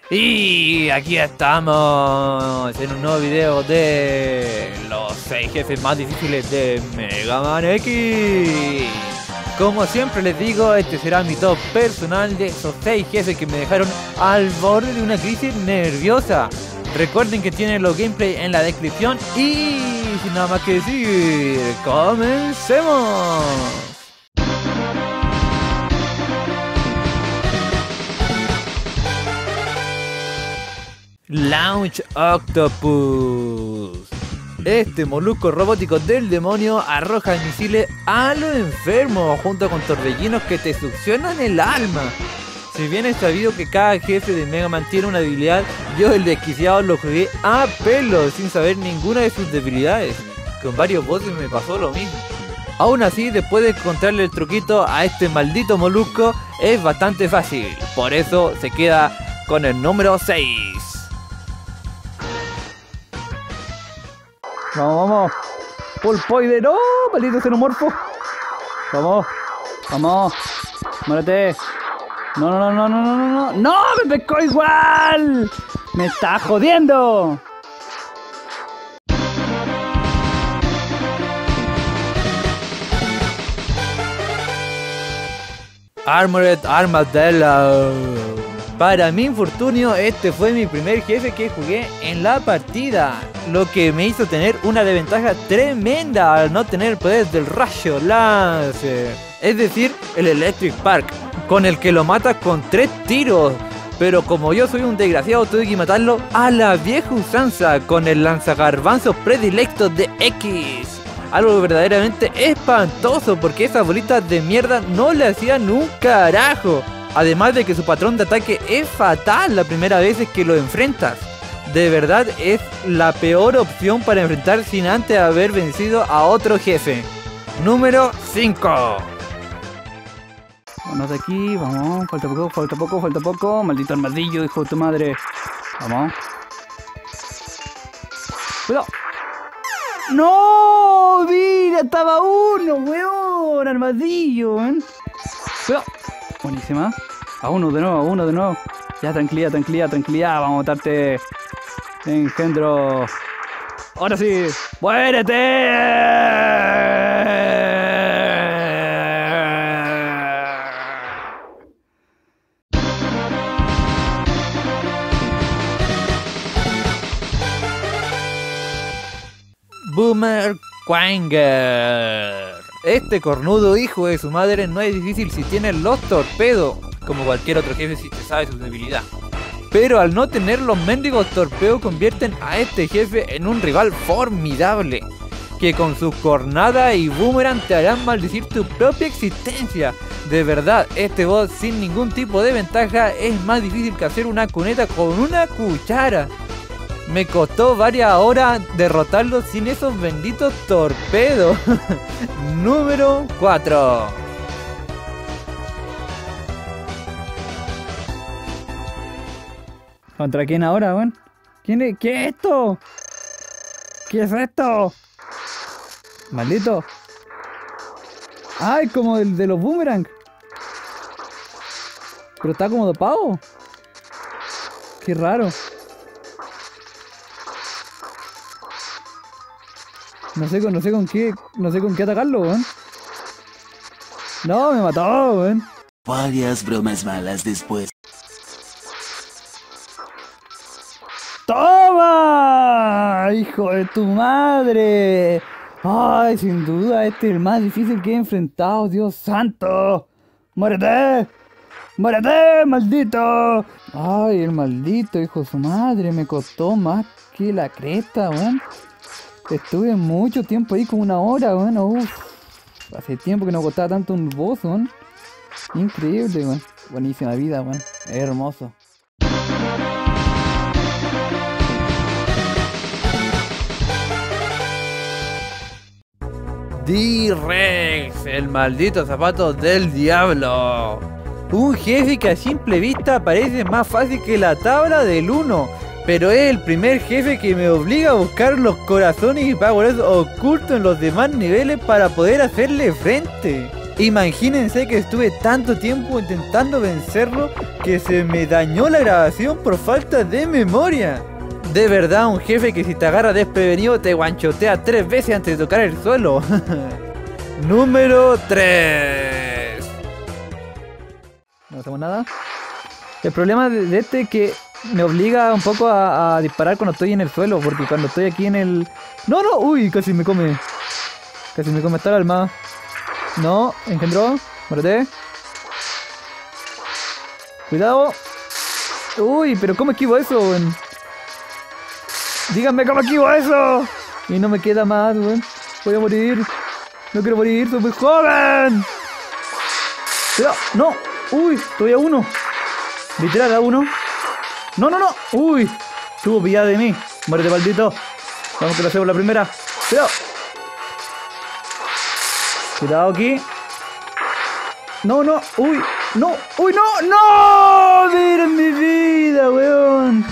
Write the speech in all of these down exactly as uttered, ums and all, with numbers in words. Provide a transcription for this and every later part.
Y aquí estamos en un nuevo video de los seis jefes más difíciles de Mega Man X. Como siempre les digo, este será mi top personal de esos seis jefes que me dejaron al borde de una crisis nerviosa. Recuerden que tienen los gameplay en la descripción y sin nada más que decir, ¡comencemos! Launch Octopus. Este molusco robótico del demonio arroja misiles a lo enfermo junto con torbellinos que te succionan el alma. Si bien es sabido que cada jefe de Mega Man tiene una debilidad, yo el desquiciado lo jugué a pelo sin saber ninguna de sus debilidades. Con varios bosses me pasó lo mismo. Aún así, después de encontrarle el truquito a este maldito molusco, es bastante fácil. Por eso se queda con el número seis. Vamos, vamos. Pulpoide, no, maldito xenomorfo. Vamos, vamos. Muérete. No, no, no, no, no, no, no. ¡No! ¡Me pescó igual! ¡Me está jodiendo! Armored Armadillo. Para mi infortunio, este fue mi primer jefe que jugué en la partida, lo que me hizo tener una desventaja tremenda al no tener el poder del rayo láser, es decir, el Electric Spark, con el que lo matas con tres tiros. Pero como yo soy un desgraciado, tuve que matarlo a la vieja usanza con el lanzagarbanzos predilecto de X. Algo verdaderamente espantoso porque esas bolitas de mierda no le hacían un carajo. Además de que su patrón de ataque es fatal la primera vez que lo enfrentas. De verdad es la peor opción para enfrentar sin antes haber vencido a otro jefe. Número cinco. Vamos de aquí, vamos. Falta poco, falta poco, falta poco. Maldito armadillo, hijo de tu madre. Vamos. ¡Cuidado! ¡No! ¡Mira! Estaba uno, weón. Armadillo, weón. ¡Cuidado! Buenísima. A uno de nuevo, a uno de nuevo. Ya, tranquilidad, tranquilidad, tranquilidad. Vamos a matarte. Engendro. Ahora sí. ¡Muérete! Boomer Quanger. Este cornudo hijo de su madre no es difícil si tiene los torpedos, como cualquier otro jefe si te sabe su debilidad. Pero al no tener los mendigos torpedos convierten a este jefe en un rival formidable, que con sus cornadas y boomerang te harán maldecir tu propia existencia. De verdad, este boss sin ningún tipo de ventaja es más difícil que hacer una cuneta con una cuchara. Me costó varias horas derrotarlo sin esos benditos torpedos. Número cuatro. ¿Contra quién ahora, weón? ¿Quién es? ¿Qué es esto? ¿Qué es esto? Maldito. Ay, como el de los boomerang. Pero está como dopado. Qué raro. No sé con, no sé con qué, no sé con qué atacarlo, weón. No, me mató, weón. Varias bromas malas después. ¡Toma! ¡Hijo de tu madre! Ay, sin duda este es el más difícil que he enfrentado, Dios santo. ¡Muérete! ¡Muérete, maldito! Ay, el maldito hijo de su madre, me costó más que la cresta, weón. Estuve mucho tiempo ahí, como una hora, weón. Uff. Hace tiempo que no costaba tanto un boss, weón. Increíble, weón. Buenísima vida, weón. Es hermoso. D-Rex, el maldito zapato del diablo. Un jefe que a simple vista parece más fácil que la tabla del uno, pero es el primer jefe que me obliga a buscar los corazones y power ocultos en los demás niveles para poder hacerle frente. Imagínense que estuve tanto tiempo intentando vencerlo que se me dañó la grabación por falta de memoria. De verdad, un jefe que si te agarra desprevenido te guanchotea tres veces antes de tocar el suelo. Número tres. No hacemos nada. El problema de este es que me obliga un poco a, a disparar cuando estoy en el suelo, porque cuando estoy aquí en el... No, no, uy, casi me come. Casi me come esta el alma. No, engendró, muérete. Cuidado. Uy, pero ¿cómo esquivo eso, weón? Díganme cómo esquivo eso. Y no me queda más, weón. Voy a morir. No quiero morir, soy muy joven. Cuidado, no. Uy, estoy a uno. Literal a uno. No, no, no. Uy, estuvo pillada de mí. Muérete, maldito. Vamos que lo hacemos la primera. Cuidado. Cuidado aquí. No, no. Uy, no. Uy, no. No. Miren mi vida, weón.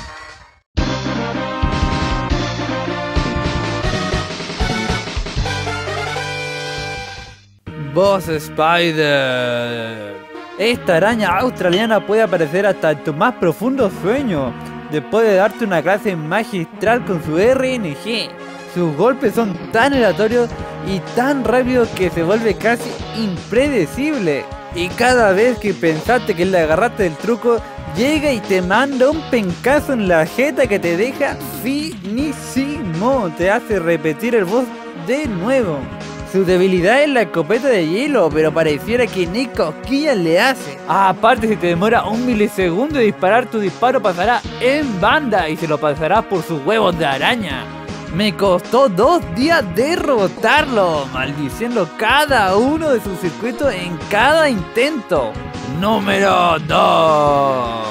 Boss Spider. Esta araña australiana puede aparecer hasta en tu más profundo sueño, después de darte una clase magistral con su R N G. Sus golpes son tan aleatorios y tan rápidos que se vuelve casi impredecible. Y cada vez que pensaste que le agarraste el truco, llega y te manda un pencazo en la jeta que te deja finísimo. Te hace repetir el boss de nuevo. Su debilidad es la escopeta de hielo, pero pareciera que ni cosquillas le hace. Ah, aparte, si te demora un milisegundo de disparar, tu disparo pasará en banda y se lo pasarás por sus huevos de araña. Me costó dos días derrotarlo, maldiciendo cada uno de sus circuitos en cada intento. Número dos.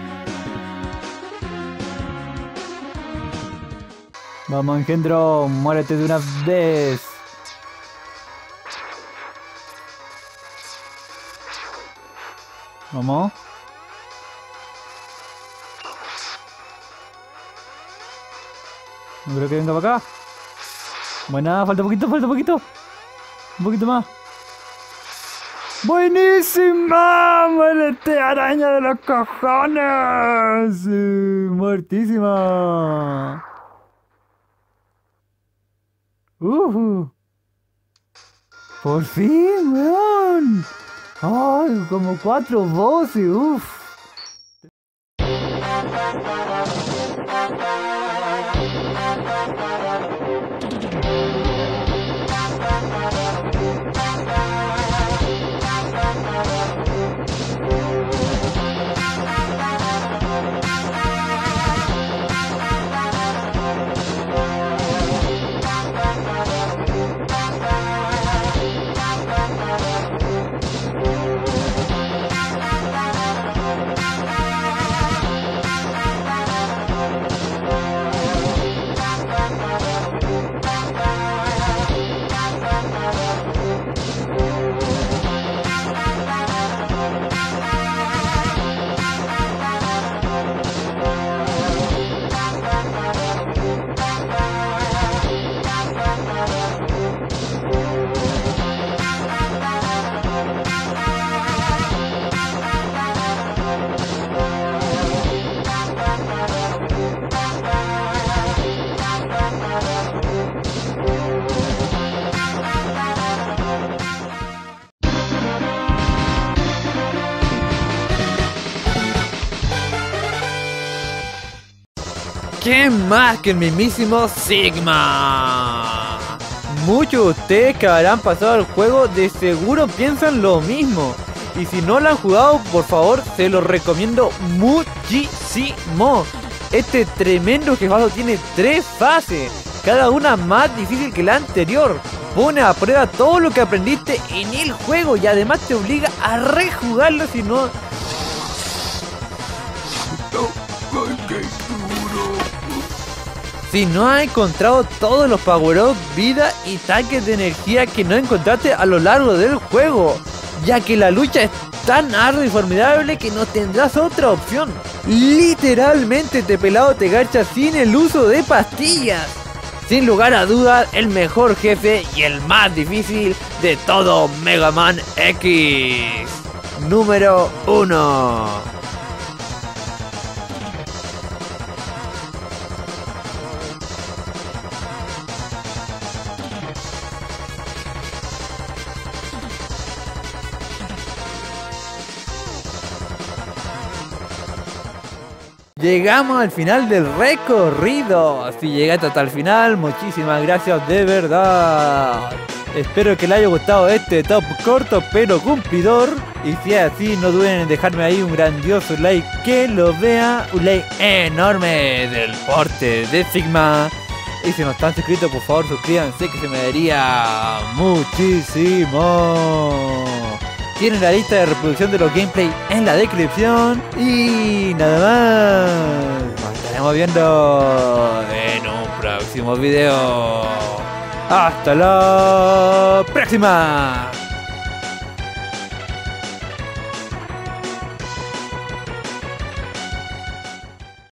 Vamos, engendro, muérete de una vez. Vamos. No creo que venga para acá. Buena, falta poquito, falta poquito. Un poquito más. ¡Buenísima! ¡Muérete, araña de los cojones! Sí, muertísima. Uh. Por fin, weón. Ay, como cuatro voces, uff. ¿Quién más que el mismísimo Sigma? Muchos de ustedes que habrán pasado el juego de seguro piensan lo mismo. Y si no lo han jugado, por favor, se lo recomiendo muchísimo. Este tremendo jefazo tiene tres fases, cada una más difícil que la anterior. Pone a prueba todo lo que aprendiste en el juego y además te obliga a rejugarlo si no... Si no has encontrado todos los power-ups, vida y tanques de energía que no encontraste a lo largo del juego, ya que la lucha es tan ardua y formidable que no tendrás otra opción. Literalmente este pelado te garcha sin el uso de pastillas. sin lugar a dudas, el mejor jefe y el más difícil de todo Mega Man X. Número uno. Llegamos al final del recorrido. Si llegaste hasta el final, muchísimas gracias de verdad. Espero que les haya gustado este top corto pero cumplidor. Y si es así, no duden en dejarme ahí un grandioso like que lo vea. Un like enorme del porte de Sigma. Y si no están suscritos, por favor suscríbanse, que se me daría muchísimo. Tienen la lista de reproducción de los gameplay en la descripción. Y nada más. Nos estaremos viendo en un próximo video. Hasta la próxima.